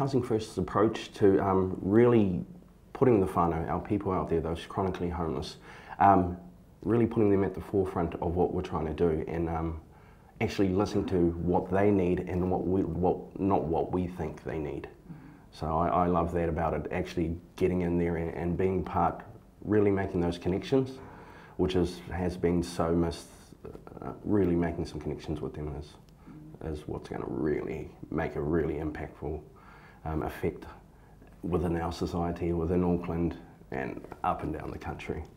Housing First's approach to really putting the whānau, our people out there, those chronically homeless, really putting them at the forefront of what we're trying to do, and actually listening to what they need and not what we think they need. So I love that about it, actually getting in there and being part, really making those connections, which has been so missed. Really making some connections with them is what's going to really make a really impactful effect within our society, within Auckland and up and down the country.